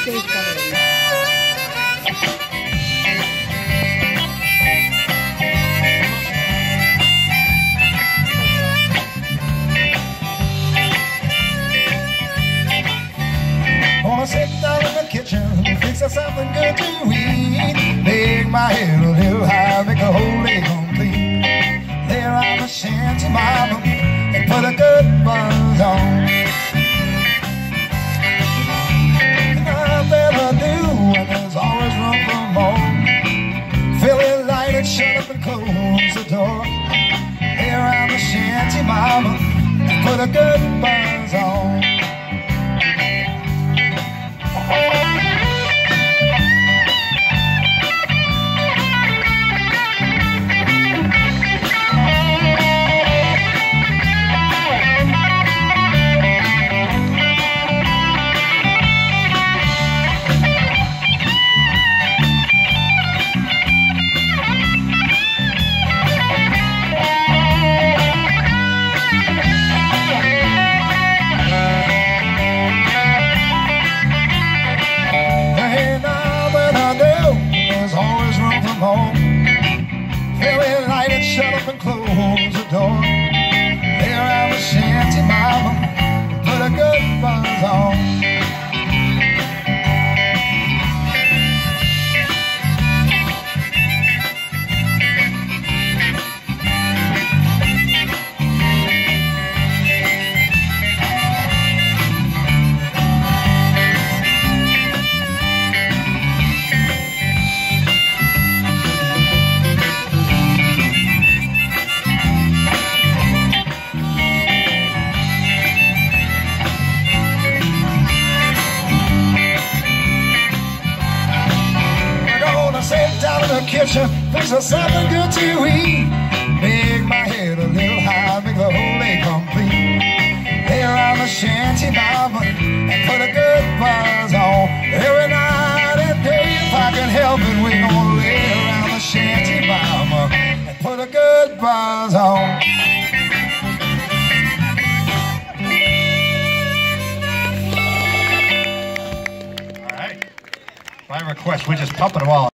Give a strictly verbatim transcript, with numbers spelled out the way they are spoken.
stage coming. Wanna sit down in the kitchen, fix us something good to eat. Make my head a little high, make the whole day complete. There on the shanty mama, and put a good buzz on. Nothing to do when there's always room for more. Fill it, light it, shut up and close the door. There on the shanty mama, and put a good buzz on. Fill it, light it, shut up and close the door. There on the shanty mama, put a good buzz on. Sit down in the kitchen, fix us something good to eat. Make my head a little high, make the whole day complete. There on the shanty mama, and put a good buzz on. Every night and day, if I can help it, we gonna lay around the shanty mama, and put a good buzz on. All right, by request, we're just pumping them all.